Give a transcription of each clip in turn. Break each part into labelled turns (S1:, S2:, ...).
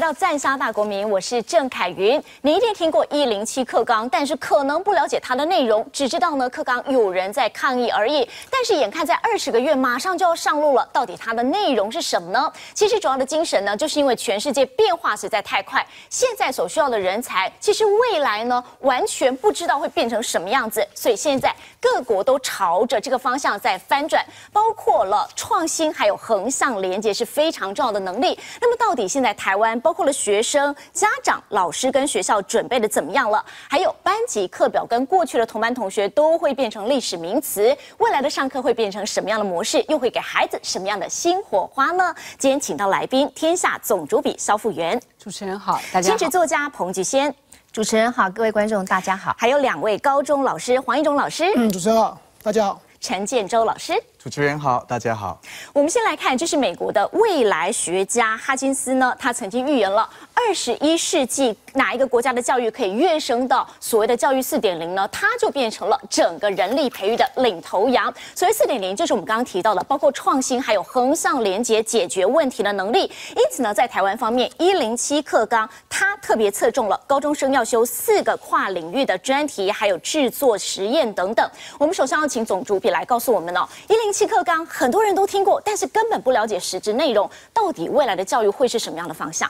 S1: 到赞杀大国民，我是郑凯云。你一定听过107课纲，但是可能不了解它的内容，只知道呢课纲有人在抗议而已。但是眼看在20个月马上就要上路了，到底它的内容是什么呢？其实主要的精神呢，就是因为全世界变化实在太快，现在所需要的人才，其实未来呢完全不知道会变成什么样子，所以现在各国都朝着这个方向在翻转，包括了创新还有横向连接是非常重要的能力。那么到底现在台湾包括了学生、家长、老师跟学校准备的怎么样了？还有班级课表跟过去的同班同学都会变成历史名词，未来的上课会变成什么样的模式？又会给孩子什么样的新火花呢？今天请到来宾，天下总主笔萧富元，
S2: 主持人好，大家好；
S1: 亲职作家彭菊仙，
S3: 主持人好，各位观众大家好；
S1: 还有2位高中老师，黄一中老师，
S4: 主持人好，大家好；
S1: 陈建州老师。
S5: 主持人好，大家好。
S1: 我们先来看，这是美国的未来学家哈金斯呢，他曾经预言了21世纪哪一个国家的教育可以跃升到所谓的教育4.0呢？它就变成了整个人力培育的领头羊。所谓4.0，就是我们刚刚提到的，包括创新还有横向连接解决问题的能力。因此呢，在台湾方面，107课纲它特别侧重了高中生要修4个跨领域的专题，还有制作实验等等。我们首先要请总主笔来告诉我们哦，107课纲很多人都听过，但是根本不了解实质内容，到底未来的教育会是什么样的方向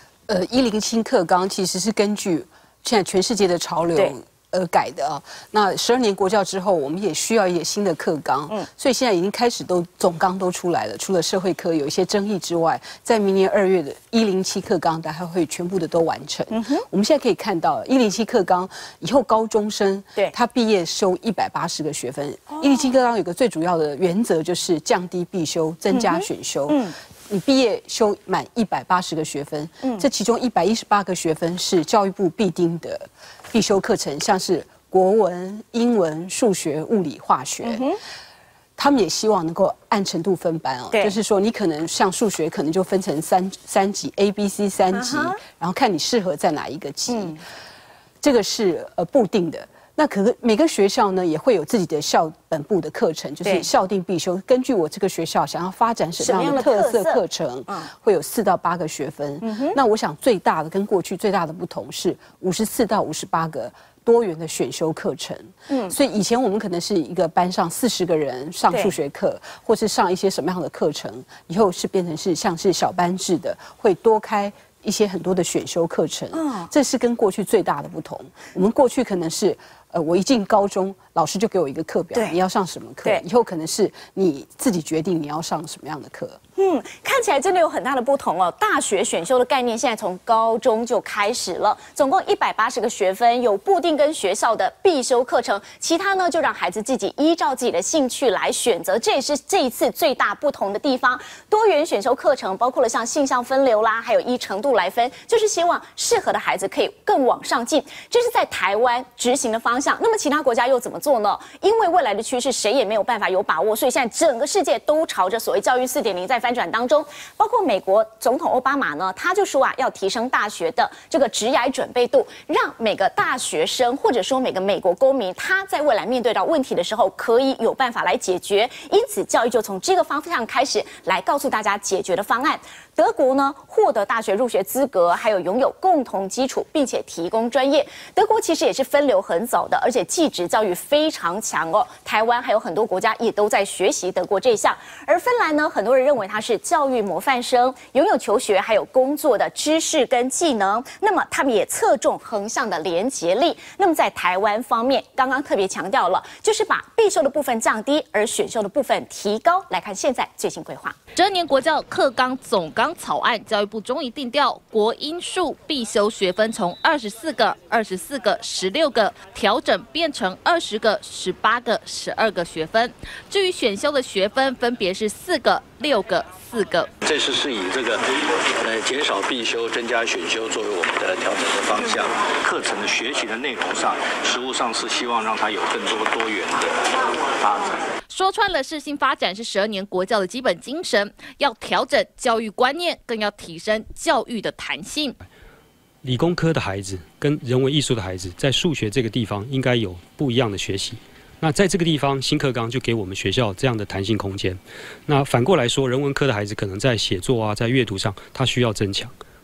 S2: ？107课纲其实是根据现在全世界的潮流而改的啊。那12年国教之后，我们也需要一些新的课纲，所以现在已经开始总纲都出来了。除了社会科有一些争议之外，在明年2月的107课纲大概会全部的都完成。我们现在可以看到107课纲以后高中生他毕业修180个学分。107课纲有个最主要的原则就是降低必修，增加选修。你毕业修满180个学分，这其中118个学分是教育部必定的必修课程，像是国文、英文、数学、物理、化学。他们也希望能够按程度分班哦，就是说你可能像数学可能就分成三级 A、B、C 3级，然后看你适合在哪一个级。这个是固定的。那可是每个学校呢也会有自己的校本部的课程，就是校定必修。根据我这个学校想要发展什么样的特色课程，会有4到8个学分。那我想最大的跟过去最大的不同是54到58个多元的选修课程。所以以前我们可能是一个班上40个人上数学课，或是上一些什么样的课程，以后是变成是像是小班制的，会多开一些很多的选修课程。这是跟过去最大的不同。我们过去可能是我一进高中，老师就给我一个课表，你要上什么课？以后可能是你自己决定你要上什么样的课。
S1: 看起来真的有很大的不同哦。大学选修的概念现在从高中就开始了，总共180个学分，有固定跟学校的必修课程，其他呢就让孩子自己依照自己的兴趣来选择。这也是这一次最大不同的地方。多元选修课程包括了像性向分流啦，还有依程度来分，就是希望适合的孩子可以更往上进。这是在台湾执行的方向。那么其他国家又怎么做呢？因为未来的趋势谁也没有办法有把握，所以现在整个世界都朝着所谓教育4.0在翻转当中。包括美国总统奥巴马呢，他就说要提升大学的这个职涯准备度，让每个大学生或者说每个美国公民，他在未来面对到问题的时候，可以有办法来解决。因此，教育就从这个方向开始来告诉大家解决的方案。德国呢，获得大学入学资格，还有拥有共同基础，并且提供专业。德国其实也是分流很早的，而且技职教育非常强哦。台湾还有很多国家也都在学习德国这一项。而芬兰呢，很多人认为它是教育模范生，拥有求学还有工作的知识跟技能。那么他们也侧重横向的连结力。那么在台湾方面，刚刚特别强调了，就是把必修的部分降低，而选修的部分提高。来看现在最新规划
S6: ，12年国教课纲总纲草案，教育部终于定调，国英数必修学分从24个、24个、16个调整变成20个、18个、12个学分。至于选修的学分，分别是4个、6个、4个。
S7: 这次是以这个减少必修、增加选修作为我们的调整的方向。课程的学习的内容上，实务上是希望让它有更多元的发展。
S6: 说穿了，适性发展是12年国教的基本精神，要调整教育观念，更要提升教育的弹性。
S8: 理工科的孩子跟人文艺术的孩子，在数学这个地方应该有不一样的学习。那在这个地方，新课纲就给我们学校这样的弹性空间。那反过来说，人文科的孩子可能在写作啊，在阅读上，他需要增强。那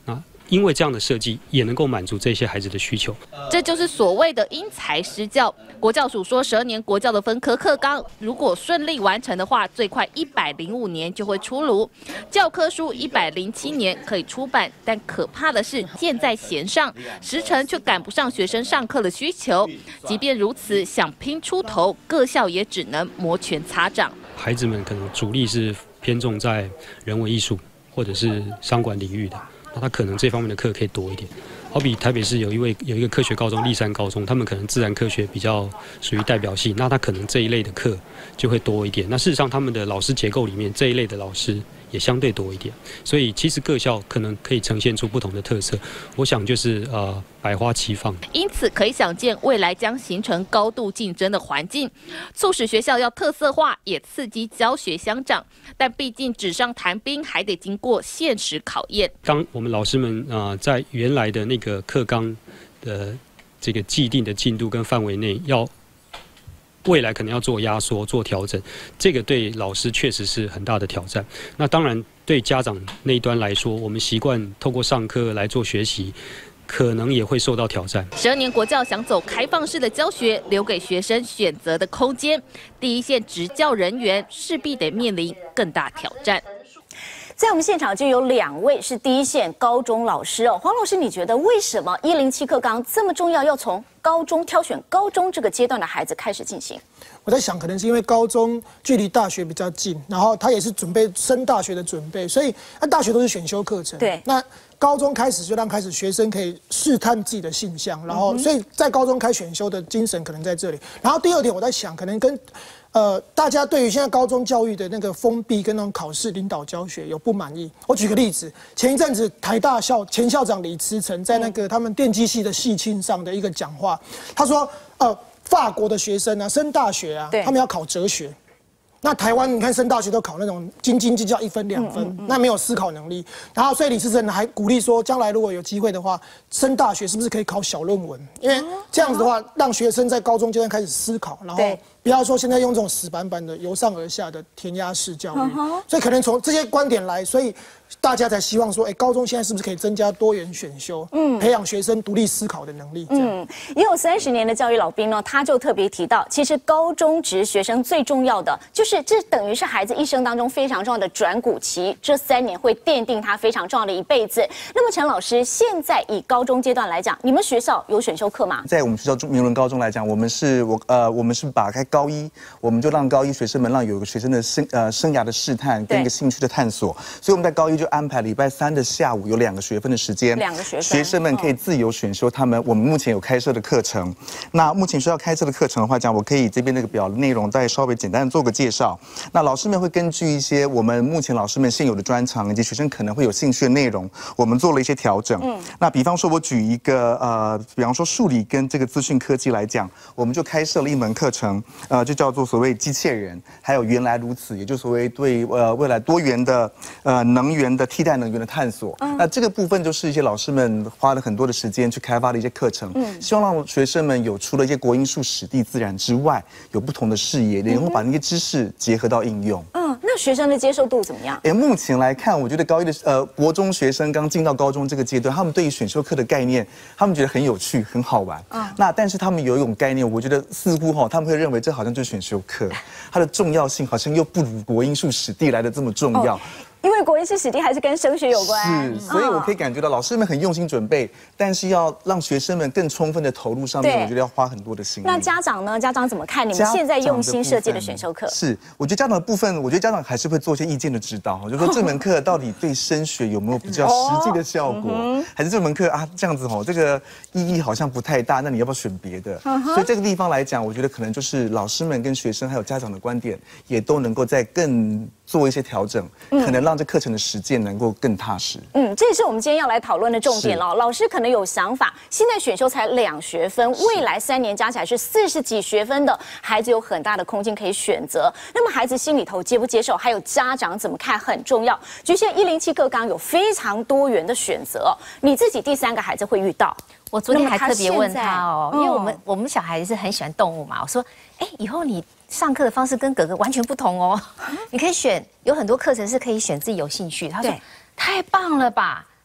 S8: 因为这样的设计也能够满足这些孩子的需求。
S6: 这就是所谓的因材施教。国教署说，12年国教的分科课纲，如果顺利完成的话，最快105年就会出炉。教科书107年可以出版，但可怕的是箭在弦上，时程却赶不上学生上课的需求。即便如此，想拼出头，各校也只能摩拳擦掌。
S8: 孩子们可能主力是偏重在人文艺术或者是商管领域的。那他可能这方面的课可以多一点，好比台北市有一个科学高中立山高中，他们可能自然科学比较属于代表性，那他可能这一类的课就会多一点。那事实上他们的老师结构里面这一类的老师也相对多一点，所以其实各校可能可以呈现出不同的特色。我想就是百花齐放。
S6: 因此可以想见，未来将形成高度竞争的环境，促使学校要特色化，也刺激教学相长。但毕竟纸上谈兵，还得经过现实考验。
S8: 当我们老师们在原来的那个课纲的这个既定的进度跟范围内，未来可能要做压缩、做调整，这个对老师确实是很大的挑战。那当然，对家长那一端来说，我们习惯透过上课来做学习，可能也会受到挑战。
S6: 12年国教想走开放式的教学，留给学生选择的空间，第一线执教人员势必得面临更大挑战。
S1: 在我们现场就有2位是第一线高中老师哦，黄老师，你觉得为什么107课纲这么重要，要从高中挑选高中这个阶段的孩子开始进行？
S4: 我在想，可能是因为高中距离大学比较近，然后他也是准备升大学的准备，所以大学都是选修课程。
S1: 对，
S4: 那高中开始就让学生可以试探自己的性向，然后所以在高中开选修的精神可能在这里。然后第二点，我在想，可能跟大家对于现在高中教育的那个封闭跟那种考试领导教学有不满意。我举个例子，前一阵子台大前校长李慈诚在那个他们电机系的系庆上的一个讲话，他说法国的学生啊，升大学啊，他们要考哲学。那台湾你看升大学都考那种斤斤计较1分2分，那没有思考能力。然后所以李慈诚还鼓励说，将来如果有机会的话，升大学是不是可以考小论文？因为这样子的话，让学生在高中阶段开始思考，然后不要说现在用这种死板板的由上而下的填鸭式教育。所以可能从这些观点来，所以大家才希望说，高中现在是不是可以增加多元选修，培养学生独立思考的能力？
S1: 也有30年的教育老兵呢，他就特别提到，其实高中职学生最重要的就是这等于是孩子一生当中非常重要的转骨期，这3年会奠定他非常重要的一辈子。那么陈老师，现在以高中阶段来讲，你们学校有选修课吗？
S5: 在我们学校明伦高中来讲，我们是把开高1，我们就让高1学生们有一个学生的生涯的试探跟一个兴趣的探索，所以我们在高1就安排礼拜3的下午有2个学分的时间
S1: ，2个学分，
S5: 学生们可以自由选修我们目前有开设的课程。那目前学校开设的课程的话讲，我可以这边那个表内容再稍微简单的做个介绍。那老师们会根据一些我们目前老师们现有的专长以及学生可能会有兴趣的内容，我们做了一些调整。那比方说我举一个比方说数理跟这个资讯科技来讲，我们就开设了一门课程，就叫做所谓机械人，还有原来如此，也就是所谓对未来多元的能源的替代能源的探索。那这个部分就是一些老师们花了很多的时间去开发的一些课程，希望让学生们有除了一些国英数史地自然之外，有不同的视野，然后把那些知识结合到应用。
S1: 那学生的接受度怎么样？
S5: 目前来看，我觉得高1的国中学生刚进到高中这个阶段，他们对于选修课的概念，他们觉得很有趣、很好玩。但是他们有一种概念，我觉得似乎他们会认为这好像就是选修课，它的重要性好像又不如国英数史地来的这么重要。
S1: 因为国英数史地还是跟升学有关，
S5: 是，所以我可以感觉到老师们很用心准备，但是要让学生们更充分的投入上面，我觉得要花很多的心力。
S1: 那家长呢？家长怎么看你们现在用心设计的选修课？
S5: 是，我觉得家长的部分，我觉得家长还是会做一些意见的指导，就是说这门课到底对升学有没有比较实际的效果，还是这门课这样子这个意义好像不太大，那你要不要选别的？所以这个地方来讲，我觉得可能就是老师们跟学生还有家长的观点，也都能够再更做一些调整，可能让这课程的实践能够更踏实。
S1: 这也是我们今天要来讨论的重点了。老师可能有想法，现在选修才2学分，未来3年加起来是40几学分的，孩子有很大的空间可以选择。那么孩子心里头接不接受，还有家长怎么看很重要。局限107课纲有非常多元的选择，你自己第3个孩子会遇到。
S3: 我昨天还特别问他因为我们小孩是很喜欢动物嘛，我说，以后你上课的方式跟哥哥完全不同哦，你可以选，有很多课程是可以选自己有兴趣。他说，太棒了吧？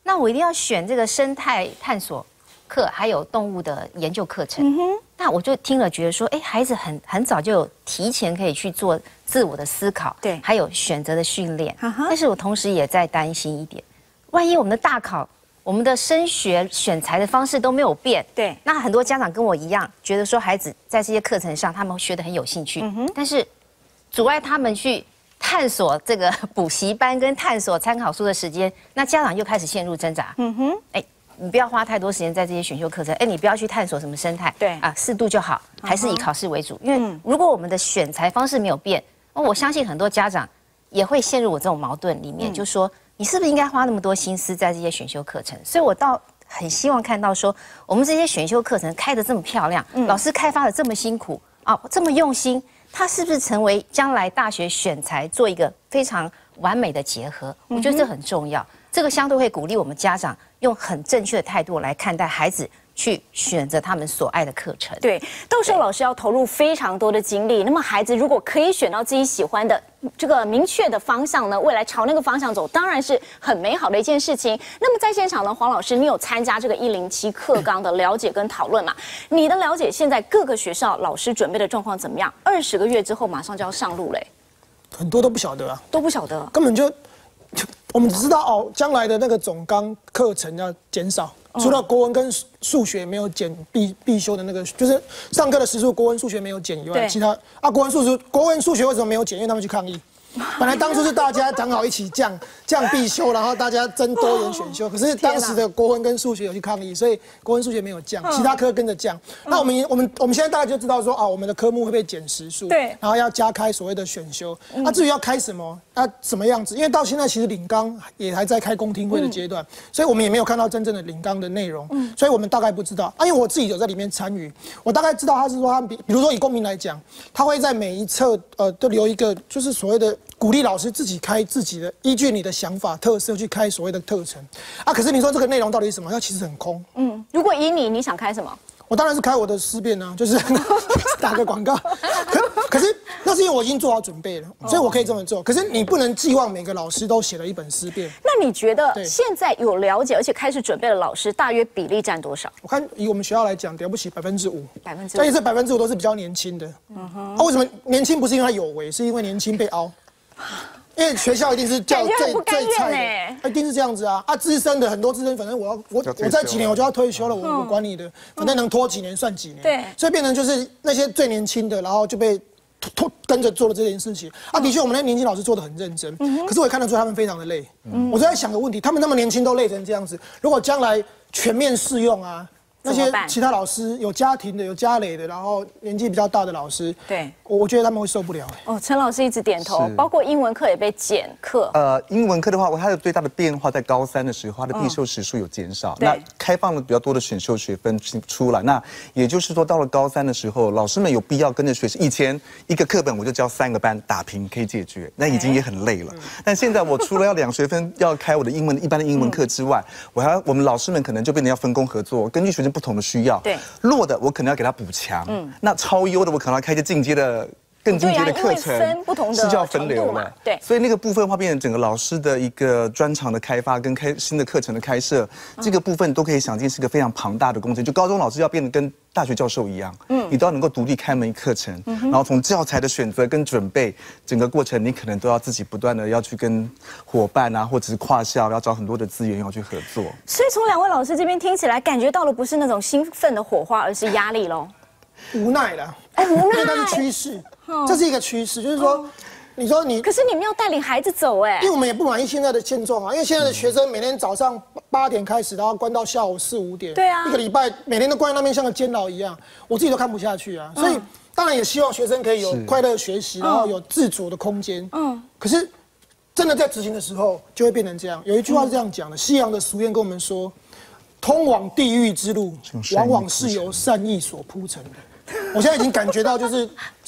S3: 那我一定要选这个生态探索课，还有动物的研究课程。那我就听了觉得说，哎，孩子很早就有提前可以去做自我的思考，
S1: 对，
S3: 还有选择的训练。但是我同时也在担心一点，万一我们的大考，我们的升学选材的方式都没有变，
S1: 对，
S3: 那很多家长跟我一样，觉得说孩子在这些课程上他们学得很有兴趣，但是阻碍他们去探索这个补习班跟探索参考书的时间，那家长又开始陷入挣扎。你不要花太多时间在这些选修课程，你不要去探索什么生态，
S1: 对
S3: 啊，适度就好，还是以考试为主。因为如果我们的选材方式没有变，我相信很多家长也会陷入我这种矛盾里面，就说你是不是应该花那么多心思在这些选修课程？所以我倒很希望看到说，我们这些选修课程开得这么漂亮，老师开发得这么辛苦啊，这么用心，它是不是成为将来大学选材做一个非常完美的结合？我觉得这很重要。这个相对会鼓励我们家长用很正确的态度来看待孩子，去选择他们所爱的课程。
S1: 对，到时候老师要投入非常多的精力。那么孩子如果可以选到自己喜欢的这个明确的方向呢，未来朝那个方向走，当然是很美好的一件事情。那么在现场呢，黄老师，你有参加这个107课纲的了解跟讨论嘛？你的了解，现在各个学校老师准备的状况怎么样？20个月之后马上就要上路嘞，
S4: 很多都不晓得啊，
S1: 都不晓得，
S4: 根本就我们只知道哦，将来的那个总纲课程要减少，除了国文跟数学没有减必修的那个，就是上课的时数，国文、数学没有减以外，其他国文、数学为什么没有减？因为他们去抗议。本来当初是大家讲好一起降必修，然后大家争多元选修。可是当时的国文跟数学有去抗议，所以国文、数学没有降，其他科跟着降。那我们现在大概就知道说我们的科目会被减时数，对，然后要加开所谓的选修。那至于要开什么，什么样子？因为到现在其实领纲也还在开公听会的阶段，所以我们也没有看到真正的领纲的内容，所以我们大概不知道。因为我自己有在里面参与，我大概知道他是说比如说以公民来讲，他会在每一册都留一个就是所谓的。鼓励老师自己开自己的，依据你的想法特色去开所谓的课程可是你说这个内容到底是什么？它其实很空。
S1: 如果以你想开什么？
S4: 我当然是开我的思辨啊，就是打个广告。可是那是因为我已经做好准备了，所以我可以这么做。可是你不能寄望每个老师都写了一本思辨。
S1: 那你觉得现在有了解而且开始准备的老师，大约比例占多少？
S4: 我看以我们学校来讲，了不起5%，
S1: 但
S4: 是这5%都是比较年轻的。为什么年轻？不是因为他有为，是因为年轻被凹。因为学校一定是叫最菜的，一定是这样子啊！资深的很多资深，反正我在几年我就要退休了，我不管你的，反正能拖几年算几年。对，所以变成就是那些最年轻的，然后就被跟着做了这件事情的确，我们那年轻老师做得很认真，可是我也看得出他们非常的累。我就在想个问题，他们那么年轻都累成这样子，如果将来全面适用那些其他老师有家庭的、有家累的，然后年纪比较大的老师，对，我觉得他们会受不了。
S1: 陈老师一直点头，包括英文课也被减课。
S5: 英文课的话，它有最大的变化，在高3的时候，它的必修时数有减少，那开放了比较多的选修学分出来。那也就是说，到了高3的时候，老师们有必要跟着学习。以前一个课本我就教3个班打平可以解决，那已经也很累了。但现在我除了要2学分要开我的一般的英文课之外，我们老师们可能就变成要分工合作，根据学生不同的需要，对弱的我可能要给他补强，那超优的我可能要开一些更进阶的课程，是叫分流了。对，所以那个部分的话，变成整个老师的一个专长的开发跟新的课程的开设，这个部分都可以想见是个非常庞大的工程。就高中老师要变得跟大学教授一样，你都要能够独立开门课程，然后从教材的选择跟准备，整个过程你可能都要自己不断的要去跟伙伴或者是跨校要找很多的资源要去合作。
S1: 所以从2位老师这边听起来，感觉到的不是那种兴奋的火花，而是压力咯。
S4: 无奈了，无奈，但是趋势，这是一个趋势，就是说，
S1: 可是你们要带领孩子走因
S4: 为我们也不满意现在的现状因为现在的学生每天早上8点开始，然后关到下午4、5点，对啊，一个礼拜每天都关在那边像个监牢一样，我自己都看不下去所以当然也希望学生可以有快乐学习，然后有自主的空间，可是真的在执行的时候就会变成这样。有一句话是这样讲的，西洋的俗谚跟我们说，通往地狱之路往往是由善意所铺成的。我现在已经感觉到，就是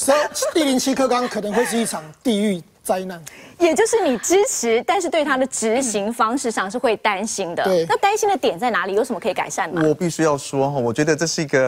S4: 107课纲可能会是一场地狱灾难。
S1: 也就是你支持，但是对它的执行方式上是会担心的。对，那担心的点在哪里？有什么可以改善吗？
S5: 我必须要说我觉得这是一个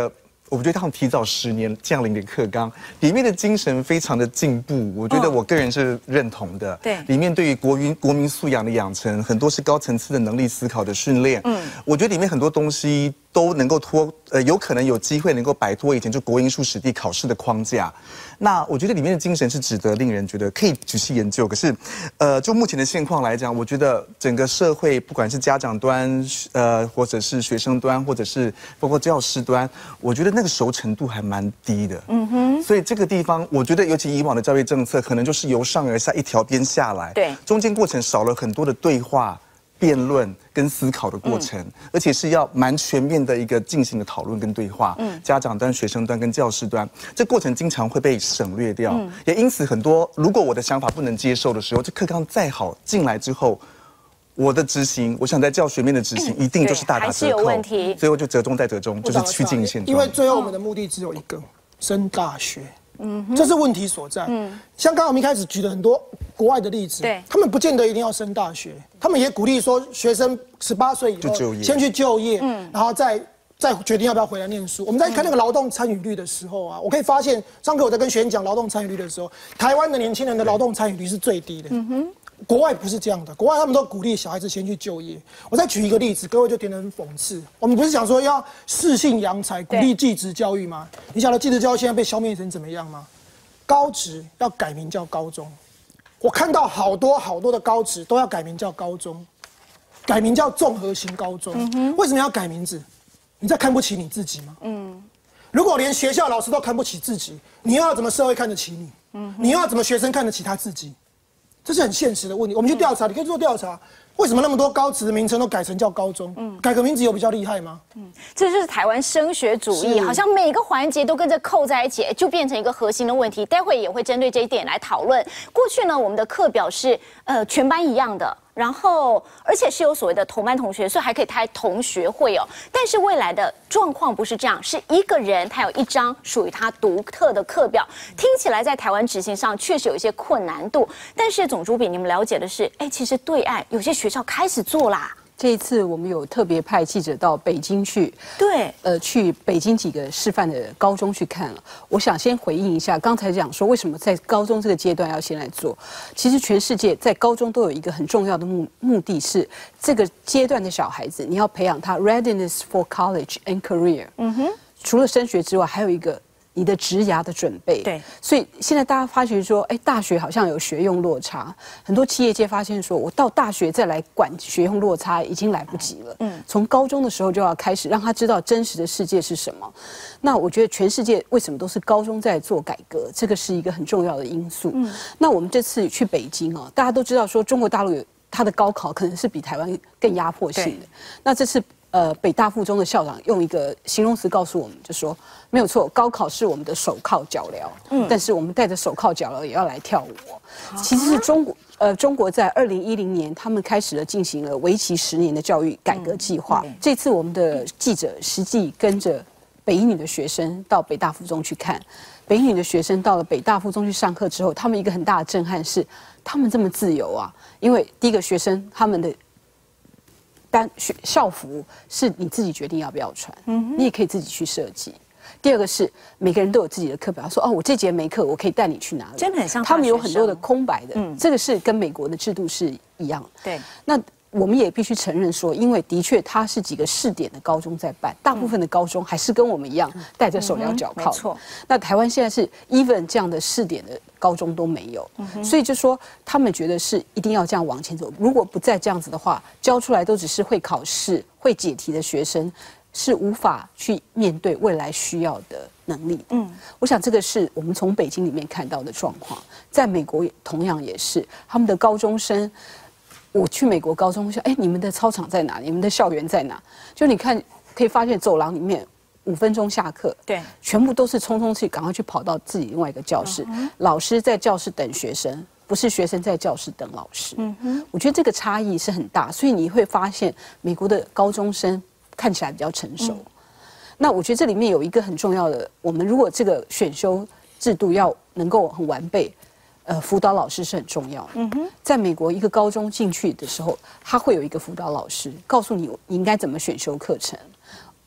S5: 我觉得他们提早10年降临的课纲，里面的精神非常的进步，我觉得我个人是认同的。
S1: 对，
S5: 里面对于国民素养的养成，很多是高层次的能力思考的训练。我觉得里面很多东西都能够有可能有机会能够摆脱以前就国英数史地考试的框架。那我觉得里面的精神是值得令人觉得可以仔细研究。可是，就目前的现况来讲，我觉得整个社会不管是家长端，或者是学生端，或者是包括教师端，我觉得那个熟程度还蛮低的。所以这个地方，我觉得尤其以往的教育政策，可能就是由上而下一条边下来，
S1: 对，
S5: 中间过程少了很多的对话、辩论跟思考的过程，而且是要蛮全面的一个进行的讨论跟对话。家长端、学生端跟教师端，这过程经常会被省略掉。也因此很多，如果我的想法不能接受的时候，这课纲再好进来之后，我的执行，我想在教学面的执行，一定就是大打折扣，还是有问题。最后就折中再折中，就是趋近现状。
S4: 因为最后我们的目的只有一个，升大学。这是问题所在。像刚刚我们一开始举了很多国外的例子，
S1: 对，
S4: 他们不见得一定要升大学，他们也鼓励说学生18岁以后先去就业，然后再决定要不要回来念书。我们在看那个劳动参与率的时候啊，我可以发现，上课我在跟学生讲劳动参与率的时候，台湾的年轻人的劳动参与率是最低的。国外不是这样的，国外他们都鼓励小孩子先去就业。我再举一个例子，各位就觉得很讽刺。我们不是讲说要适性扬才，鼓励技职教育吗？你晓得技职教育现在被消灭成怎么样吗？高职要改名叫高中，我看到好多的高职都要改名叫高中，改名叫综合型高中。为什么要改名字？你在看不起你自己吗？如果连学校老师都看不起自己，你又要怎么社会看得起你？你又要怎么学生看得起他自己？这是很现实的问题。我们去调查，你可以做调查，为什么那么多高职的名称都改成叫高中？改个名字有比较厉害吗？
S1: 这就是台湾升学主义，好像每个环节都跟着扣在一起，就变成一个核心的问题。待会也会针对这一点来讨论。过去呢，我们的课表是全班一样的。然后，而且是有所谓的同班同学，所以还可以开同学会哦。但是未来的状况不是这样，是一个人他有一张属于他独特的课表。听起来在台湾执行上确实有一些困难度，但是总主笔，你们了解的是，其实对岸有些学校开始做啦。
S2: 这一次我们有特别派记者到北京去，
S1: 对，
S2: 去北京几个示范的高中去看了。我想先回应一下，刚才讲说为什么在高中这个阶段要先来做。其实全世界在高中都有一个很重要的目的是，这个阶段的小孩子你要培养他 readiness for college and career。除了升学之外，还有一个你的职涯的准备。
S1: 对，
S2: 所以现在大家发觉说，大学好像有学用落差，很多企业界发现说，我到大学再来管学用落差已经来不及了。从高中的时候就要开始让他知道真实的世界是什么。那我觉得全世界为什么都是高中在做改革，这个是一个很重要的因素。那我们这次去北京啊，大家都知道说中国大陆有它的高考可能是比台湾更压迫性的。那这次北大附中的校长用一个形容词告诉我们，就说没有错，高考是我们的手铐脚镣，但是我们带着手铐脚镣也要来跳舞。其实是中国在2010年他们开始了进行了为期10年的教育改革计划。这次我们的记者实际跟着北一女的学生到北大附中去看，北一女的学生到了北大附中去上课之后，他们一个很大的震撼是，他们这么自由啊！因为第一个学生他们的校服是你自己决定要不要穿，你也可以自己去设计。第二个是每个人都有自己的课表，说我这节没课，我可以带你去哪里？
S1: 真的很像
S2: 他们有很多的空白的，这个是跟美国的制度是一样的。
S1: 对，
S2: 那我们也必须承认说，因为的确它是几个试点的高中在办，大部分的高中还是跟我们一样带着手镣脚铐。
S1: 没错。
S2: 那台湾现在是 even 这样的试点的高中都没有，所以就说他们觉得是一定要这样往前走。如果不再这样子的话，教出来都只是会考试、会解题的学生，是无法去面对未来需要的能力。我想这个是我们从北京里面看到的状况，在美国同样也是，他们的高中生。我去美国高中说，你们的操场在哪？你们的校园在哪？就你看，可以发现走廊里面5分钟下课，
S1: 对，
S2: 全部都是匆匆去赶快去跑到自己另外一个教室，老师在教室等学生，不是学生在教室等老师。我觉得这个差异是很大，所以你会发现美国的高中生看起来比较成熟。那我觉得这里面有一个很重要的，我们如果这个选修制度要能够很完备。辅导老师是很重要的。在美国，一个高中进去的时候，他会有一个辅导老师，告诉你应该怎么选修课程。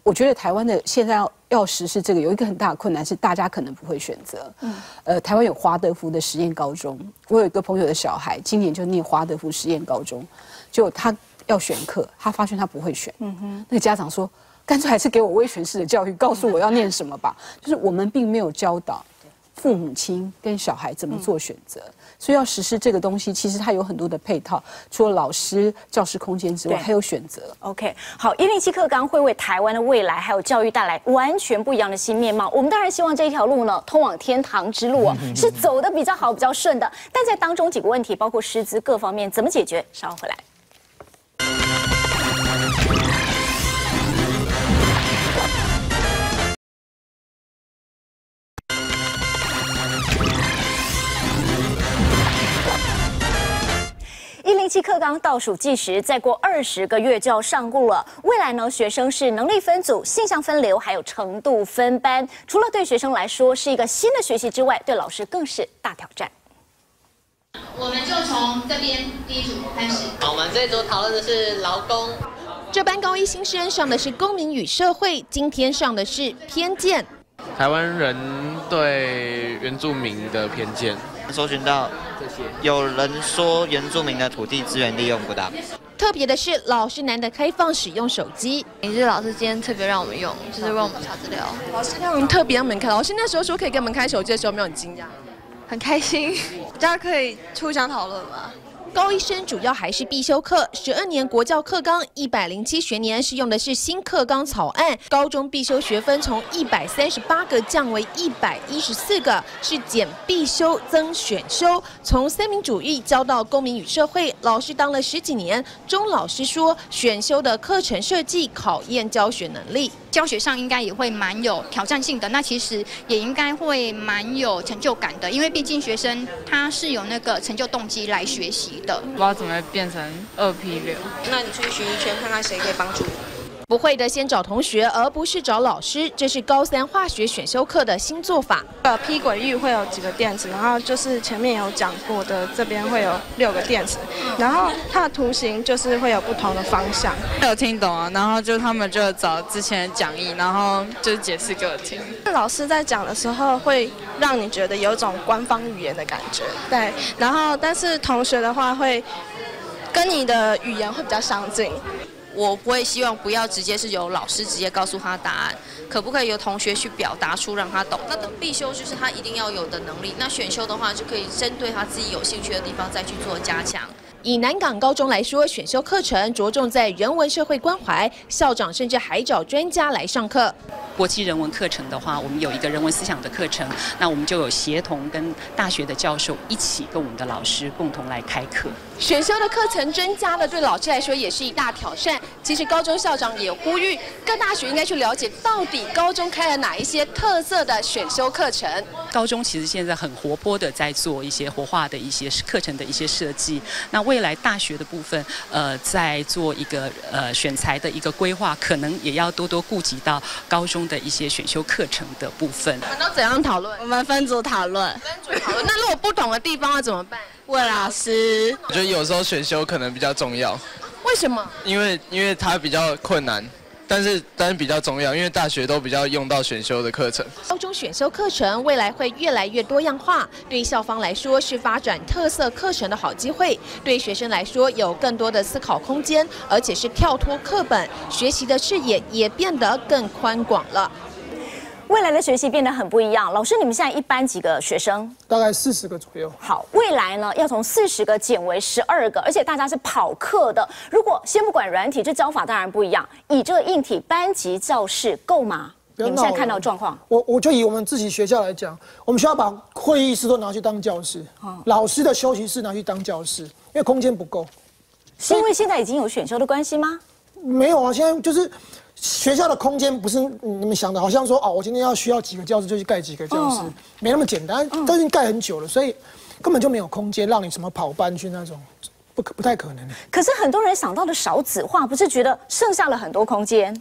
S2: 我觉得台湾的现在要实施这个，有一个很大的困难是大家可能不会选择。台湾有华德福的实验高中，我有一个朋友的小孩，今年就念华德福实验高中，就他要选课，他发现他不会选。那个家长说，干脆还是给我威权式的教育，告诉我要念什么吧。就是我们并没有教导父母亲跟小孩怎么做选择。所以要实施这个东西，其实它有很多的配套，除了老师、教室空间之外，还有选择。
S1: OK， 好，107课纲会为台湾的未来还有教育带来完全不一样的新面貌。我们当然希望这一条路呢，通往天堂之路是走得比较好、比较顺的。但在当中几个问题，包括师资各方面怎么解决，稍后回来。107课纲倒数计时，再过20个月就要上路了。未来呢，学生是能力分组、性向分流，还有程度分班。除了对学生来说是一个新的学习之外，对老师更是大挑战。
S9: 我们就从这边第一组开始。
S10: 我们这组讨论的是劳工。
S9: 这班高一新生上的是公民与社会，今天上的是偏见。
S11: 台湾人对原住民的偏见。
S12: 搜寻到有人说原住民的土地资源利用不当。
S9: 特别的是，老师难得开放使用手机。
S13: 也是老师今天特别让我们用，就是让我们查资料。
S14: 老师让我们特别让我们看，老师那时候说可以给我们开手机的时候，没有很惊讶，
S13: 很开心，
S14: 大家可以互相讨论嘛。
S9: 高一生主要还是必修课，12年国教课纲107学年是用的是新课纲草案，高中必修学分从138个降为114个，是减必修增选修。从三民主义教到公民与社会，老师当了10几年。钟老师说，选修的课程设计考验教学能力，
S15: 教学上应该也会蛮有挑战性的，那其实也应该会蛮有成就感的，因为毕竟学生他是有那个成就动机来学习的。
S16: 不知道怎么变成2P6。
S14: 那你去巡一圈，看看谁可以帮助你。
S9: 不会的先找同学，而不是找老师，这是高3化学选修课的新做法。
S17: P 轨域会有几个电池，然后就是前面有讲过的，这边会有6个电池，然后它的图形就是会有不同的方向。
S16: 有听懂啊，然后就他们就找之前的讲义，然后就解释给我听。
S17: 老师在讲的时候会让你觉得有一种官方语言的感觉，对，然后但是同学的话会跟你的语言会比较相近。
S18: 我不会希望不要直接是由老师直接告诉他答案，可不可以由同学去表达出让他懂？那的必修就是他一定要有的能力，那选修的话就可以针对他自己有兴趣的地方再去做加强。
S9: 以南港高中来说，选修课程着重在人文社会关怀，校长甚至还找专家来上课。
S19: 国际人文课程的话，我们有一个人文思想的课程，那我们就有协同跟大学的教授一起跟我们的老师共同来开课。
S9: 选修的课程增加了，对老师来说也是一大挑战。其实高中校长也呼吁各大学应该去了解，到底高中开了哪一些特色的选修课程。
S19: 高中其实现在很活泼的在做一些活化的一些课程的一些设计。那未来大学的部分，在做一个选材的一个规划，可能也要多多顾及到高中的一些选修课程的部分。
S9: 我们都怎样讨论？
S14: 我们分组讨论。
S9: 分组讨论。那如果不懂的地方要怎么办？
S14: 问老师。
S11: 我觉得有时候选修可能比较重要。
S9: 为什么？
S11: 因为它比较困难。但是比较重要，因为大学都比较用到选修的课程。
S9: 高中选修课程未来会越来越多样化，对校方来说是发展特色课程的好机会，对学生来说有更多的思考空间，而且是跳脱课本，学习的视野也变得更宽广了。未来的学习变得很不一样。老师，你们现在一班几个学生？
S4: 大概40个左右。
S1: 好，未来呢要从40个减为12个，而且大家是跑课的。如果先不管软体，这教法当然不一样。以这个硬体，班级教室够吗？你们现在看到的状况？
S4: 我就以我们自己学校来讲，我们学校把会议室都拿去当教室，老师的休息室拿去当教室，因为空间不够。
S1: 是因为现在已经有选修的关系吗？
S4: 没有啊，现在就是。学校的空间不是你们想的，好像说哦，我今天需要几个教室就去盖几个教室，没那么简单。都已经盖很久了，所以根本就没有空间让你什么跑班去那种，不太可能。
S1: 可是很多人想到的少子化，不是觉得剩下了很多空间？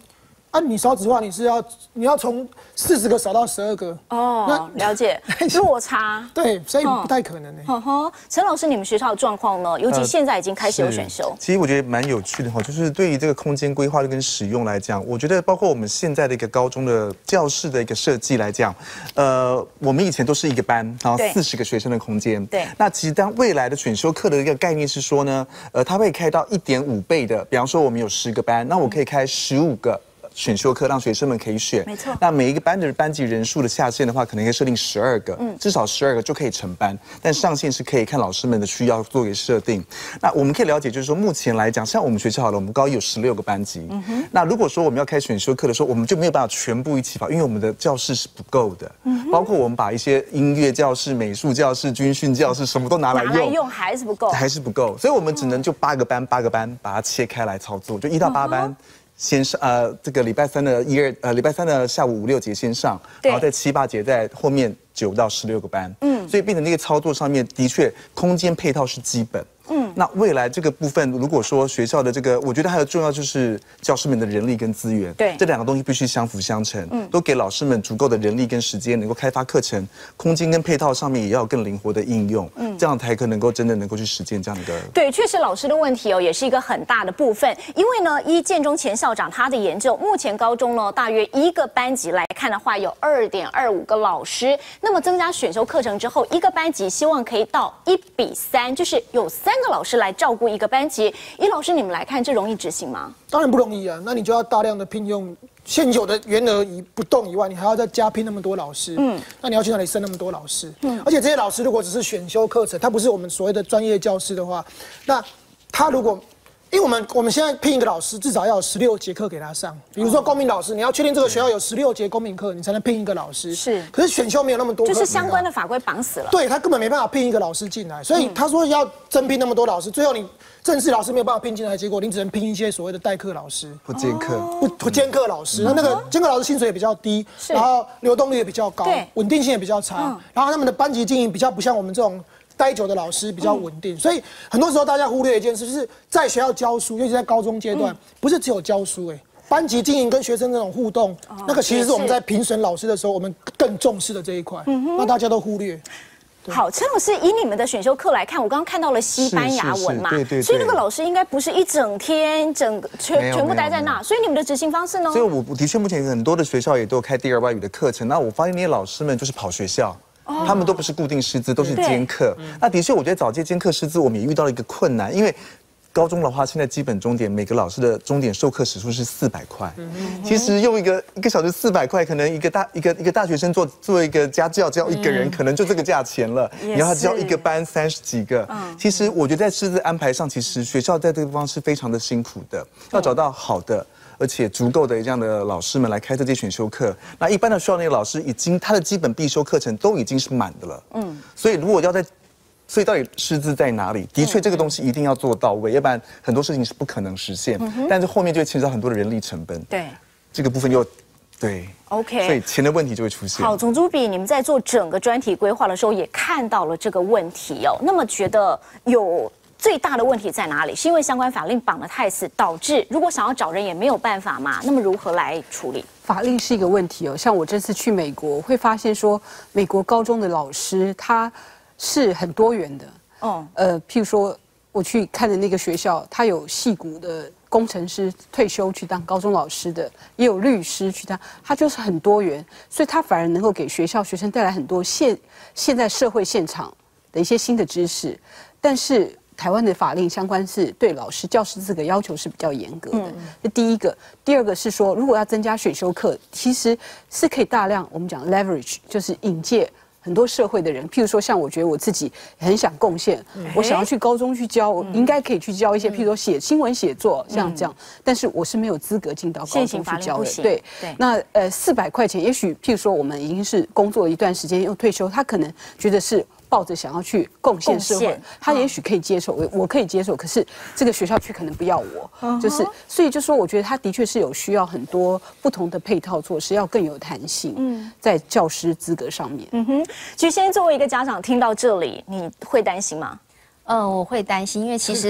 S4: 你少子化，你要从40个少到12个
S1: 哦，了解落差。
S4: 对，所以不太可能呢。
S1: 陈老师，你们学校的状况呢？尤其现在已经开始有选修。
S5: 其实我觉得蛮有趣的哈，就是对于这个空间规划跟使用来讲，我觉得包括我们现在的一个高中的教室的一个设计来讲，我们以前都是一个班，然后40个学生的空间。
S1: 对。
S5: 那其实当未来的选修课的一个概念是说呢，它会开到1.5倍的，比方说我们有10个班，那我可以开15个。选修课让学生们可以选，
S1: 没错。
S5: 那每一个班的班级人数的下限的话，可能可以设定12个，至少12个就可以成班。但上限是可以看老师们的需要做一个设定。那我们可以了解，就是说目前来讲，像我们学校好了，我们高一有16个班级。那如果说我们要开选修课的时候，我们就没有办法全部一起跑，因为我们的教室是不够的。包括我们把一些音乐教室、美术教室、军训教室什么都拿来用
S1: 还是不够，
S5: 所以我们只能就8个班把它切开来操作，就1到8班。先上这个礼拜三的礼拜三的下午5、6节先上，然后在7、8节在后面9到16个班，所以变成那个操作上面的确空间配套是基本。那未来这个部分，如果说学校的这个，我觉得还有重要就是教师们的人力跟资源，
S1: 对，
S5: 这2个东西必须相辅相成，都给老师们足够的人力跟时间，能够开发课程，空间跟配套上面也要有更灵活的应用，这样才可能够真的能够去实践这样的一个。
S1: 对，确实老师的问题也是一个很大的部分，因为呢，依建中前校长他的研究，目前高中呢大约一个班级来看的话，有2.25个老师，那么增加选修课程之后，一个班级希望可以到1:3，就是有3个老师来照顾一个班级。以老师你们来看，这容易执行吗？
S4: 当然不容易啊，那你就要大量的聘用现有的员额不动以外，你还要再加聘那么多老师。那你要去哪里生那么多老师？而且这些老师如果只是选修课程，他不是我们所谓的专业教师的话，那他如果因为我们现在聘一个老师，至少要有16节课给他上。比如说公民老师，你要确定这个学校有16节公民课，你才能聘一个老师。
S1: 是，
S4: 可是选修没有那么多，
S1: 就是相关的法规绑死了。
S4: 对，他根本没办法聘一个老师进来，所以他说要增聘那么多老师，最后你正式老师没有办法聘进来，结果你只能聘一些所谓的代课老师
S5: 或兼课，
S4: 不兼课老师。那个兼课老师薪水也比较低，然后流动率也比较高，稳定性也比较差，然后他们的班级经营比较不像我们这种待久的老师比较稳定，所以很多时候大家忽略一件事，就是在学校教书，尤其在高中阶段，不是只有教书，班级经营跟学生这种互动，那个其实是我们在评审老师的时候，我们更重视的这一块，那大家都忽略。
S1: 好，陈老师，以你们的选修课来看，我刚刚看到了西班牙文嘛，
S5: 对，
S1: 所以那个老师应该不是一整天全部待在那，所以你们的执行方式呢？
S5: 所以我的确目前很多的学校也都有开第2外语的课程，那我发现那些老师们就是跑学校。他们都不是固定师资，都是兼课。那的确，我觉得早届兼课师资，我们也遇到了一个困难，因为高中的话，现在基本钟点每个老师的钟点授课时数是400块。其实用一个小时400块，可能一个大学生做一个家教教一个人，可能就这个价钱了。你要他教一个班30几个，其实我觉得在师资安排上，其实学校在这个地方是非常的辛苦的，要找到好的。而且足够的这样的老师们来开这些选修课，那一般的学校那个老师他的基本必修课程都已经是满的了，所以如果所以到底师资在哪里？的确这个东西一定要做到位，要不然很多事情是不可能实现。但是后面就会牵扯到很多的人力成本，
S1: 对，
S5: 这个部分又对
S1: ，OK，
S5: 所以钱的问题就会出现。
S1: 好，总主笔，你们在做整个专题规划的时候也看到了这个问题哦，那么觉得最大的问题在哪里？是因为相关法令绑得太死，导致如果想要找人也没有办法嘛？那么如何来处理？
S2: 法令是一个问题哦。像我这次去美国，会发现说，美国高中的老师他是很多元的。譬如说我去看的那个学校，他有矽谷的工程师退休去当高中老师的，也有律师去当，他就是很多元，所以他反而能够给学生带来很多现在社会现场的一些新的知识，但是。台湾的法令相关是对老师教师资格要求是比较严格的，这第一个。第二个是说，如果要增加选修课，其实是可以大量我们讲 leverage， 就是引介很多社会的人。譬如说，像我觉得我自己很想贡献，我想要去高中去教，我应该可以去教一些，譬如说新闻写作像这样，但是我是没有资格进到高中去教的。对，那400块钱，也许譬如说我们已经是工作一段时间又退休，他可能觉得是。抱着想要去贡献社会，他也许可以接受，我可以接受，可是这个学校区可能不要我，就是所以就说，我觉得他的确是有需要很多不同的配套措施，要更有弹性，在教师资格上面。
S1: 其实，作为一个家长听到这里，你会担心吗？
S3: 我会担心，因为其实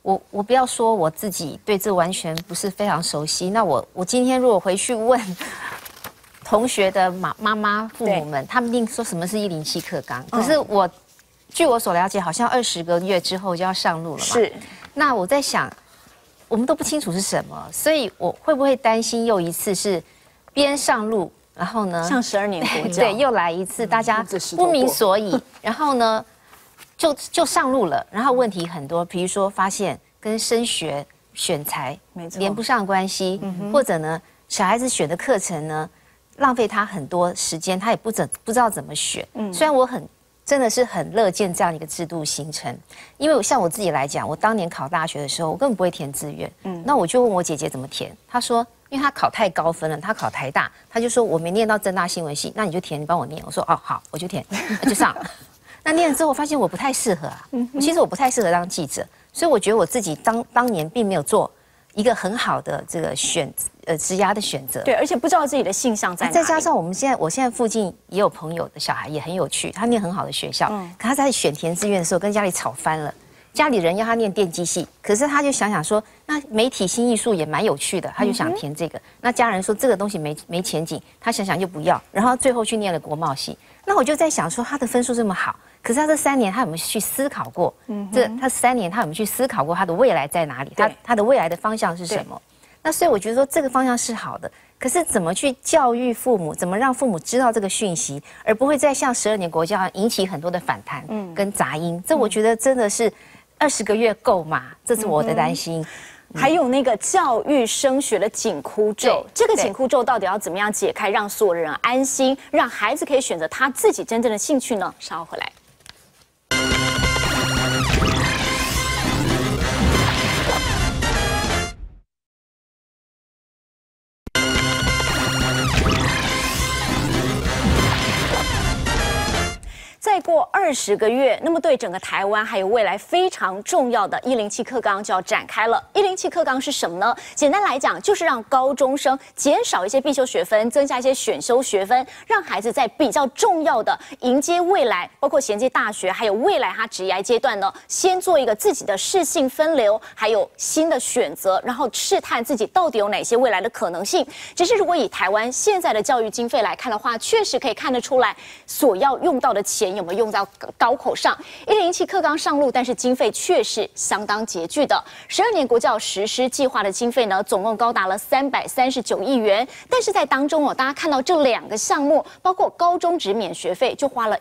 S3: 我不要说我自己对这完全不是非常熟悉。那我今天如果回去问同学的妈妈、父母们，他们一定说什么是107课纲。可是据我所了解，好像20个月之后就要上路了嘛。是。那我在想，我们都不清楚是什么，所以我会不会担心又一次是边上路，然后呢，
S1: 像12年国教，
S3: 对，又来一次，大家不明所以，然后呢？就上路了，然后问题很多，比如说发现跟升学选材连不上关系，或者呢，小孩子选的课程呢，浪费他很多时间，他也不知道怎么选。虽然我真的是很乐见这样一个制度形成，因为像我自己来讲，我当年考大学的时候，我根本不会填志愿，那我就问我姐姐怎么填，她说，因为她考太高分了，她考台大，她就说我没念到政大新闻系，那你就填，你帮我念。我说哦好，我就填，就上了。那念了之后，我发现我不太适合啊。其实我不太适合当记者，所以我觉得我自己当年并没有做一个很好的这个职涯的选择。
S1: 对，而且不知道自己的性向在哪里。
S3: 再加上我现在附近也有朋友的小孩也很有趣，他念很好的学校，可他在选填志愿的时候跟家里吵翻了。家里人要他念电机系，可是他就想说，那媒体新艺术也蛮有趣的，他就想填这个。那家人说这个东西没前景，他想就不要，然后最后去念了国贸系。那我就在想说，他的分数这么好，可是他这3年他有没有去思考过？他3年他有没有去思考过他的未来在哪里？他的未来的方向是什么？那所以我觉得说这个方向是好的，可是怎么去教育父母，怎么让父母知道这个讯息，而不会再像12年国教引起很多的反弹跟杂音？这我觉得真的是20个月够吗？这是我的担心。
S1: 还有那个教育升学的紧箍咒，这个紧箍咒到底要怎么样解开，让所有人安心，让孩子可以选择他自己真正的兴趣呢？稍后回来。再过20个月，那么对整个台湾还有未来非常重要的107课纲就要展开了。107课纲是什么呢？简单来讲，就是让高中生减少一些必修学分，增加一些选修学分，让孩子在比较重要的迎接未来，包括衔接大学，还有未来他职业阶段呢，先做一个自己的适性分流，还有新的选择，然后试探自己到底有哪些未来的可能性。只是如果以台湾现在的教育经费来看的话，确实可以看得出来，所要用到的钱有没有用到高口上。107课纲上路，但是经费却是相当拮据的。12年国教实施计划的经费呢，总共高达了339亿元。但是在当中大家看到这2个项目，包括高中职免学费就花了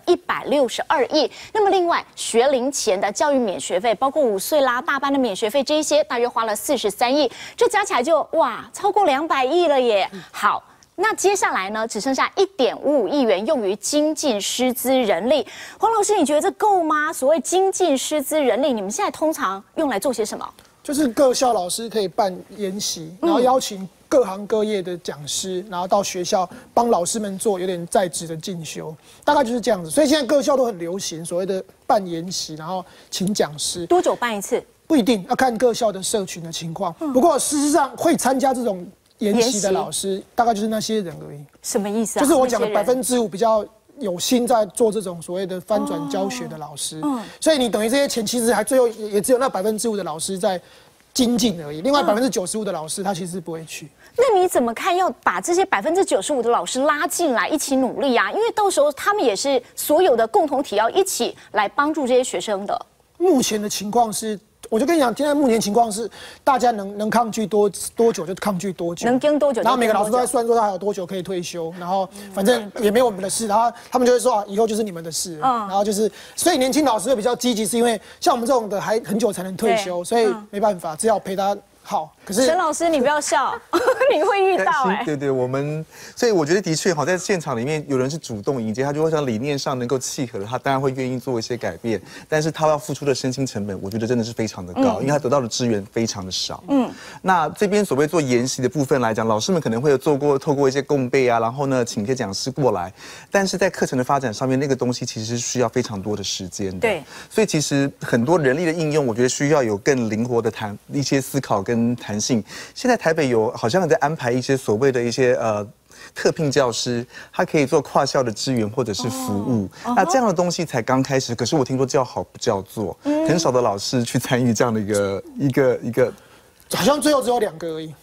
S1: 162亿。那么另外学龄前的教育免学费，包括5岁啦、大班的免学费这些，大约花了43亿。这加起来就超过200亿了耶。好。那接下来呢，只剩下1.55亿元用于精进师资人力。黄老师，你觉得这够吗？所谓精进师资人力，你们现在通常用来做些什么？
S4: 就是各校老师可以办研习，然后邀请各行各业的讲师，然后到学校帮老师们做有点在职的进修，大概就是这样子。所以现在各校都很流行所谓的办研习，然后请讲师。
S1: 多久办一次？
S4: 不一定，要看各校的社群的情况。不过事实上会参加这种研习的老师，大概就是那些人而已。
S1: 什么意思啊？
S4: 就是我讲的5%比较有心在做这种所谓的翻转教学的老师。所以你等于这些钱其实还最后也只有那5%的老师在精进而已，另外95%的老师他其实不会去。
S1: 那你怎么看？要把这些95%的老师拉进来一起努力啊？因为到时候他们也是所有的共同体，要一起来帮助这些学生的。
S4: 目前的情况是。我就跟你讲，现在目前情况是，大家能抗拒多久就抗拒多久，
S1: 能跟多久。
S4: 然后每个老师都在算说他还有多久可以退休，然后反正也没有我们的事，然后他们就会说以后就是你们的事。然后就是，所以年轻老师会比较积极，是因为像我们这种的还很久才能退休，所以没办法，只好陪他。好，可是
S1: 沈老师，你不要笑，你会遇到
S5: 对，我们，所以我觉得的确好，在现场里面有人是主动迎接，他就会像理念上能够契合的，他当然会愿意做一些改变，但是他要付出的身心成本，我觉得真的是非常的高，因为他得到的资源非常的少。那这边所谓做研习的部分来讲，老师们可能会有透过一些共备啊，然后呢，请一些讲师过来，但是在课程的发展上面，那个东西其实是需要非常多的时间的。对，所以其实很多人力的应用，我觉得需要有更灵活的一些思考跟弹性。现在台北有好像在安排一些所谓的一些特聘教师，他可以做跨校的支援或者是服务。那这样的东西才刚开始，可是我听说叫好不叫座，很少的老师去参与这样的一个，
S4: 好像最后只有2个而已。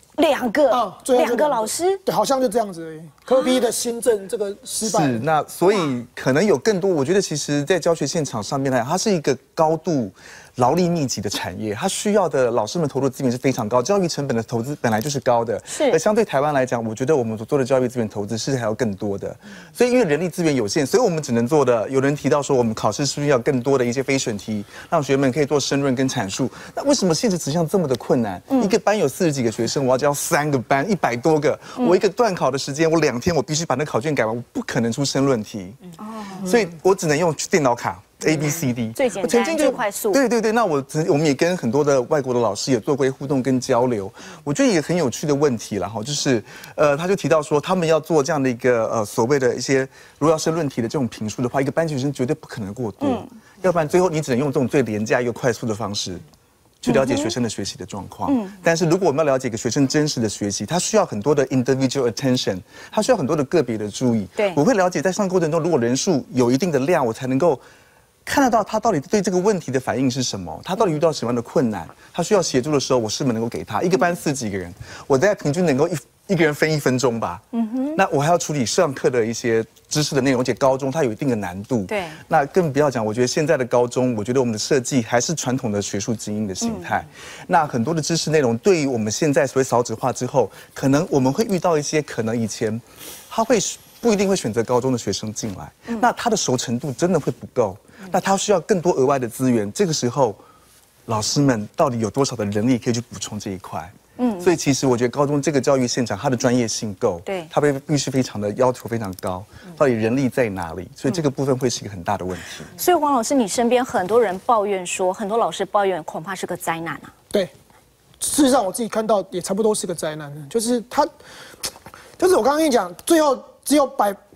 S1: 2个啊，2个老师，
S4: 对，好像就这样子而已。科批的新政这个失败
S5: 是，那所以可能有更多。我觉得其实，在教学现场上面来讲，它是一个高度劳力密集的产业，它需要的老师们投入的资源是非常高，教育成本的投资本来就是高的。
S1: 是，
S5: 而相对台湾来讲，我觉得我们所做的教育资源投资是还要更多的。所以因为人力资源有限，所以我们只能做的，有人提到说，我们考试是不是要更多的一些非选题，让学们可以做申论跟阐述？那为什么现实指向这么的困难？一个班有40几个学生，我要教3个班100多个，我一个段考的时间，我2天我必须把那考卷改完，我不可能出申论题。所以我只能用电脑卡。ABCD
S1: 最简单、最快速。
S5: 对，那我们也跟很多的外国的老师也做过互动跟交流，我觉得也很有趣的问题了哈，就是他就提到说，他们要做这样的一个所谓的一些如果要申论题的这种评述的话，一个班级学生绝对不可能过多，要不然最后你只能用这种最廉价又快速的方式去了解学生的学习的状况。但是如果我们要了解一个学生真实的学习，他需要很多的 individual attention， 他需要很多的个别的注意。
S1: 对，
S5: 我会了解在上课过程中，如果人数有一定的量，我才能够看得到他到底对这个问题的反应是什么，他到底遇到什么样的困难，他需要协助的时候，我是不是能够给他？一个班40几个人，我大概平均能够一个人分1分钟吧。那我还要处理上课的一些知识的内容，而且高中它有一定的难度。
S1: 对，
S5: 那更不要讲，我觉得现在的高中，我觉得我们的设计还是传统的学术精英的形态。那很多的知识内容，对于我们现在所谓少子化之后，可能我们会遇到一些可能以前他会不一定会选择高中的学生进来，那他的熟程度真的会不够。那他需要更多额外的资源，这个时候，老师们到底有多少的人力可以去补充这一块？所以其实我觉得高中这个教育现场，它的专业性够，
S1: 对，
S5: 它必须非常的要求非常高，到底人力在哪里？所以这个部分会是一个很大的问题。
S1: 所以王老师，你身边很多人抱怨说，很多老师抱怨，恐怕是个灾难啊。
S4: 对，事实上我自己看到也差不多是个灾难，就是他，就是我刚刚跟你讲，最后只有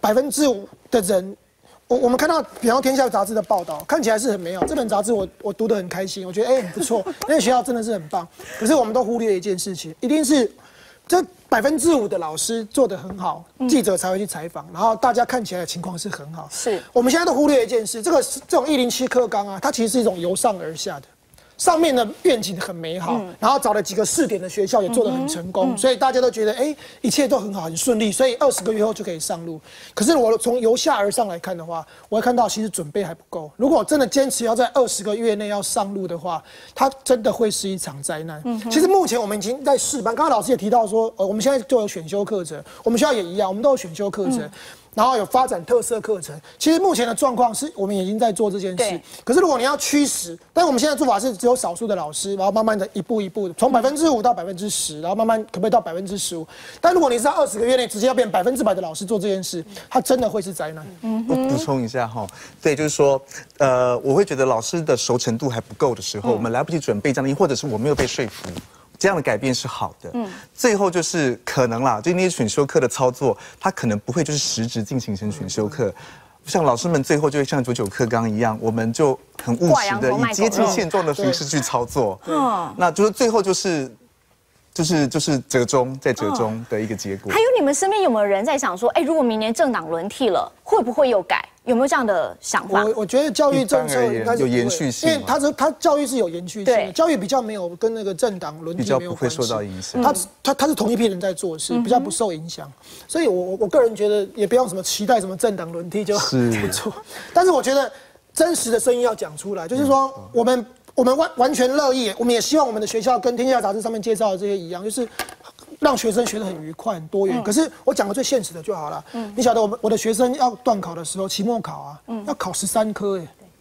S4: 5%的人。我们看到，比方《天下》杂志的报道，看起来是很美好。这本杂志我读得很开心，我觉得很不错，那个学校真的是很棒。可是我们都忽略一件事情，一定是这5%的老师做得很好，记者才会去采访，然后大家看起来的情况是很好。
S1: 是
S4: 我们现在都忽略一件事，这种107课纲啊，它其实是一种由上而下的。上面的愿景很美好，然后找了几个试点的学校也做得很成功，所以大家都觉得一切都很好很顺利，所以20个月后就可以上路。可是我从由下而上来看的话，我会看到其实准备还不够。如果真的坚持要在20个月内要上路的话，它真的会是一场灾难。其实目前我们已经在试班，刚刚老师也提到说，我们现在就有选修课程，我们学校也一样，我们都有选修课程。然后有发展特色课程，其实目前的状况是我们已经在做这件事。可是如果你要驱使，但是我们现在做法是只有少数的老师，然后慢慢的一步一步的，从5%到10%，然后慢慢可不可以到15%？但如果你是在20个月内直接要变100%的老师做这件事，它真的会是灾难。
S5: 我补充一下哈，对，就是说，我会觉得老师的熟程度还不够的时候，我们来不及准备这样的，或者是我没有被说服。这样的改变是好的，最后就是可能啦，就那些选修课的操作，它可能不会就是实质进行成选修课，像老师们最后就会像99课纲一样，我们就很务实的以接近现状的形式去操作，那就是最后就是折中再折中的一个结果。
S1: 还有你们身边有没有人在想说，如果明年政党轮替了，会不会又改？有没有这样的想法？
S4: 我觉得教育政策应该是
S5: 有延续性，
S4: 因为它教育是有延续性的，教育比较没有跟那个政党轮替没有关系，
S5: 比较不会受到影响。
S4: 它是同一批人在做事，比较不受影响。所以我个人觉得也不要什么期待什么政党轮替就不错。但是我觉得真实的声音要讲出来，就是说我们完全乐意，我们也希望我们的学校跟《天下》杂志上面介绍的这些一样，就是让学生学得很愉快、很多元。可是我讲个最现实的就好了。你晓得我的学生要段考的时候，期末考啊，要考13科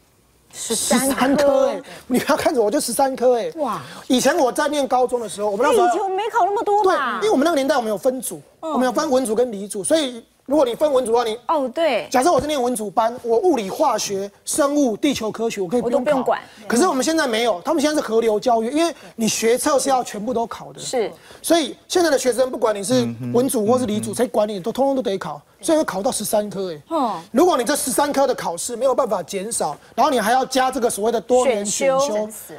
S4: ，13科你不要看着我就13科哇！以前我在念高中的时候，我们那时候
S1: 以前我没考那么多吧？
S4: 对，因为我们那个年代我们有分组，我们有分文组跟理组，所以如果你分文组的话，
S1: 对，
S4: 假设我是念文组班，我物理、化学、生物、地球科学我可以不用
S1: 管。
S4: 可是我们现在没有，他们现在是河流教育，因为你学测是要全部都考的，所以现在的学生不管你是文组或是理组，谁管你，通通都得考，所以会考到13科如果你这13科的考试没有办法减少，然后你还要加这个所谓的多元选修。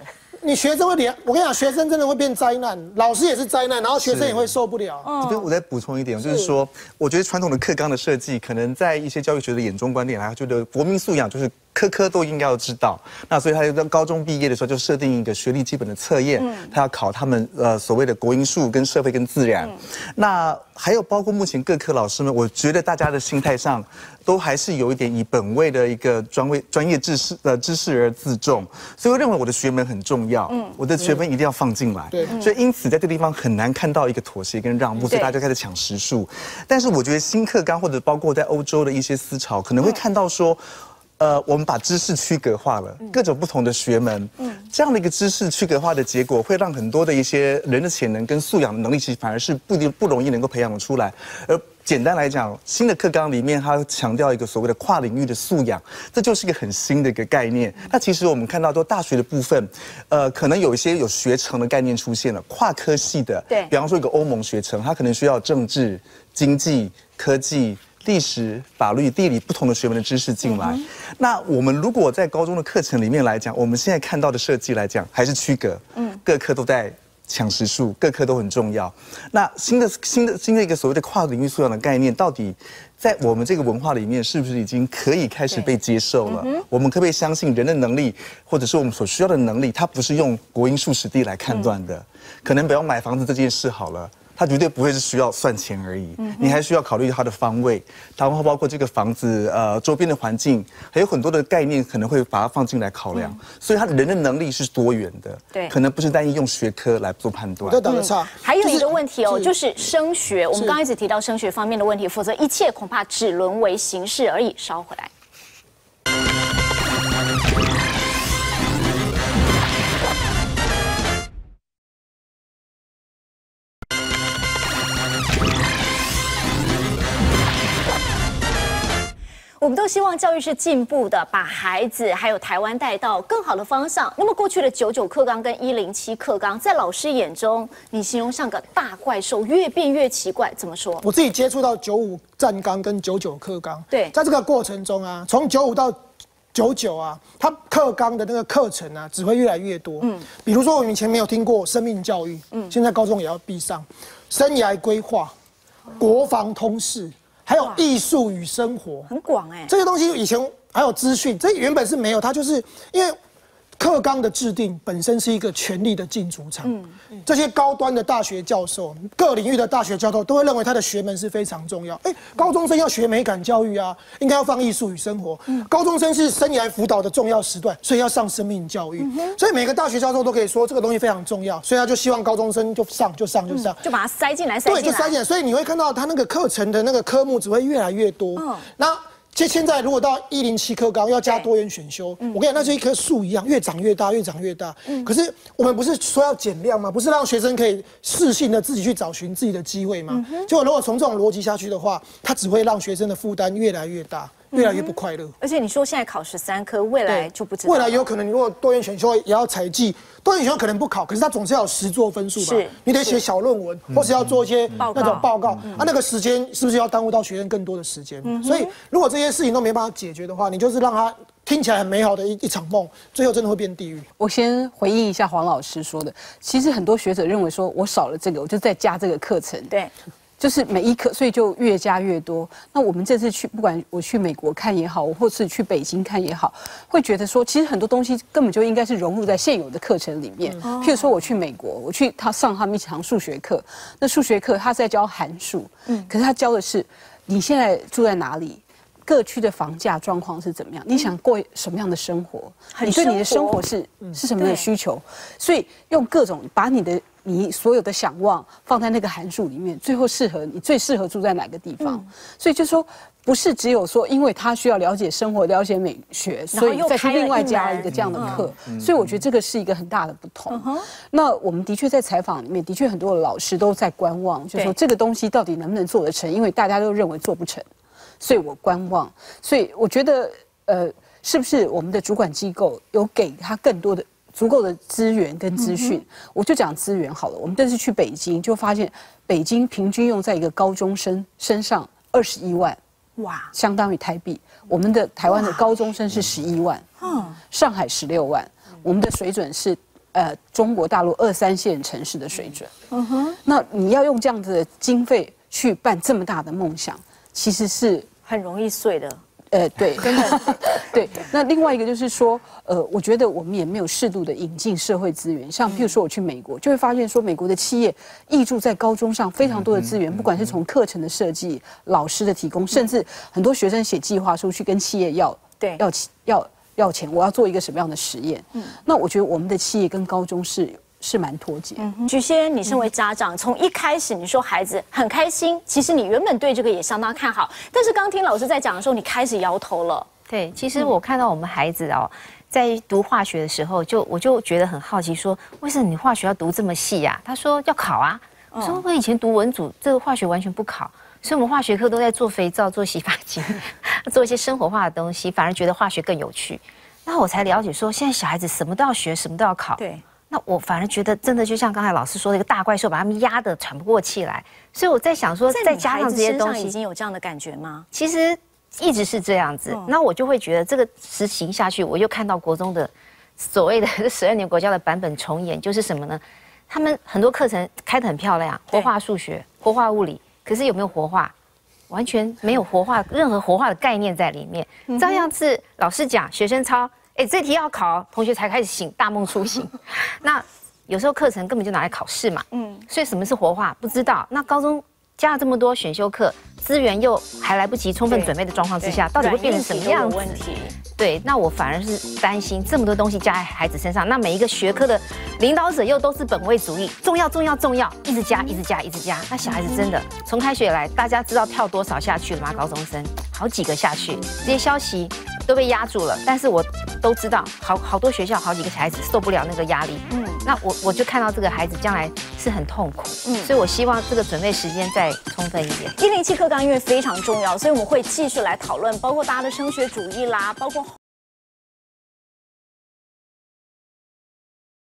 S4: 你学生会连，我跟你讲，学生真的会变灾难，老师也是灾难，然后学生也会受不了。
S5: 这边我再补充一点，就是说，我觉得传统的课纲的设计，可能在一些教育学的眼中观点来，觉得国民素养就是科科都应该要知道。那所以他就在高中毕业的时候就设定一个学历基本的测验，他要考他们所谓的国英数跟社会跟自然。那还有包括目前各科老师们，我觉得大家的心态上都还是有一点以本位的一个专业知识而自重，所以我认为我的学门很重要，我的学分一定要放进来。对，所以因此在这个地方很难看到一个妥协跟让步，所以大家就开始抢时数。但是我觉得新课纲或者包括在欧洲的一些思潮，可能会看到说。我们把知识区隔化了，各种不同的学门，这样的一个知识区隔化的结果，会让很多的一些人的潜能跟素养的能力，其实反而是不容易能够培养得出来。而简单来讲，新的课纲里面，它强调一个所谓的跨领域的素养，这就是一个很新的一个概念。那其实我们看到，都大学的部分，可能有一些有学程的概念出现了，跨科系的，对，比方说一个欧盟学程，它可能需要政治、经济、科技。历史、法律、地理不同的学门的知识进来，那我们如果在高中的课程里面来讲，我们现在看到的设计来讲，还是区隔，各科都在抢时数，各科都很重要。那新的一个所谓的跨领域素养的概念，到底在我们这个文化里面，是不是已经可以开始被接受了？我们可不可以相信人的能力，或者是我们所需要的能力，它不是用国英数史地来判断的？可能比方买房子这件事好了。它绝对不会是需要算钱而已，你还需要考虑它的方位，然后包括这个房子周边的环境，还有很多的概念可能会把它放进来考量，所以他的人的能力是多元的，对，可能不是单一用学科来做判断。
S4: 我打个岔，
S1: 还有一个问题哦，就是升学，我们刚刚一直提到升学方面的问题，否则一切恐怕只沦为形式而已。稍回来。我们都希望教育是进步的，把孩子还有台湾带到更好的方向。那么过去的99课纲跟107课纲，在老师眼中，你形容像个大怪兽，越变越奇怪，怎么说？
S4: 我自己接触到95战纲跟99课纲，
S1: 对，
S4: 在这个过程中啊，从95到99啊，它课纲的那个课程啊，只会越来越多。比如说我们以前没有听过生命教育，现在高中也要必上，生涯规划、国防通识。还有艺术与生活，
S1: 很广哎。
S4: 这些东西以前还有资讯，这原本是没有，它就是因为课纲的制定本身是一个权力的竞逐场。这些高端的大学教授，各领域的大学教授都会认为他的学门是非常重要。高中生要学美感教育啊，应该要放艺术与生活。高中生是生涯辅导的重要时段，所以要上生命教育。所以每个大学教授都可以说这个东西非常重要，所以他就希望高中生就上，就
S1: 把它塞进来。
S4: 对，就塞进来。所以你会看到他那个课程的那个科目只会越来越多。那现在如果到107课纲要加多元选修，我跟你讲，那就一棵树一样，越长越大，越长越大。可是我们不是说要减量吗？不是让学生可以适性的自己去找寻自己的机会吗？结果如果从这种逻辑下去的话，它只会让学生的负担越来越大。越来越不快乐，
S1: 而且你说现在考13科，未来就不知道。
S4: 未来有可能，你如果多元选修也要采计，多元选修可能不考，可是它总是要有实作分数吧？是，你得写小论文，或是要做一些那种报告，那个时间是不是要耽误到学生更多的时间？所以如果这些事情都没办法解决的话，你就是让他听起来很美好的一场梦，最后真的会变地狱。
S2: 我先回应一下黄老师说的，其实很多学者认为说，我少了这个，我就再加这个课程。
S1: 对。
S2: 就是每一科，所以就越加越多。那我们这次去，不管我去美国看也好，或是去北京看也好，会觉得说，其实很多东西根本就应该是融入在现有的课程里面。譬如说，我去美国，我去上他们一堂数学课，那数学课他在教函数，可是他教的是你现在住在哪里，各区的房价状况是怎么样，你想过什么样的生活，你对你的生活是什么样的需求，所以用各种把你所有的想望放在那个函数里面，最后你最适合住在哪个地方。所以就说不是只有说，因为他需要了解生活、了解美学，所以再去另外加一个这样的课。所以我觉得这个是一个很大的不同。那我们的确在采访里面，的确很多的老师都在观望，就说这个东西到底能不能做得成？因为大家都认为做不成，所以我观望。所以我觉得，是不是我们的主管机构有给他更多的足够的资源跟资讯？我就讲资源好了。我们这次去北京，就发现北京平均用在一个高中生身上21万，哇，相当于台币。我们的台湾的高中生是11万，上海16万，我们的水准是中国大陆2、3线城市的水准。那你要用这样子的经费去办这么大的梦想，其实是
S1: 很容易碎的。
S2: 对，真的对。那另外一个就是说，我觉得我们也没有适度的引进社会资源，像譬如说我去美国，就会发现说，美国的企业挹注在高中上非常多的资源，不管是从课程的设计、老师的提供，甚至很多学生写计划书去跟企业要钱，我要做一个什么样的实验？那我觉得我们的企业跟高中是蛮脱节。
S1: 菊仙，你身为家长，从一开始你说孩子很开心，其实你原本对这个也相当看好，但是刚听老师在讲的时候，你开始摇头了。
S3: 对，其实我看到我们孩子在读化学的时候，我就觉得很好奇，说为什么你化学要读这么细呀？他说要考啊。我说我以前读文组，这个化学完全不考，所以我们化学课都在做肥皂、做洗发精，做一些生活化的东西，反而觉得化学更有趣。那我才了解说，现在小孩子什么都要学，什么都要考。
S1: 对。
S3: 那我反而觉得，真的就像刚才老师说的，一个大怪兽把他们压得喘不过气来。所以我在想说，再加上这些东西，
S1: 已经有这样的感觉吗？
S3: 其实一直是这样子。那我就会觉得，这个实行下去，我就看到国中的所谓的12年国教的版本重演，就是什么呢？他们很多课程开得很漂亮，活化数学、活化物理，可是有没有活化？完全没有活化，任何活化的概念在里面。照样是老师讲，学生抄。这题要考，同学才开始醒，大梦初醒。那有时候课程根本就拿来考试嘛，所以什么是活化不知道。那高中加了这么多选修课，资源又还来不及充分准备的状况之下，到底会变成什么样子？对，那我反而是担心这么多东西加在孩子身上，那每一个学科的领导者又都是本位主义，重要，一直加。那小孩子真的从开学以来，大家知道跳多少下去了吗？高中生好几个下去，这些消息都被压住了。但是我都知道，好多学校好几个小孩子受不了那个压力。那我就看到这个孩子将来是很痛苦。所以我希望这个准备时间再充分一点。
S1: 107课纲因为非常重要，所以我们会继续来讨论，包括大家的升学主义啦，包括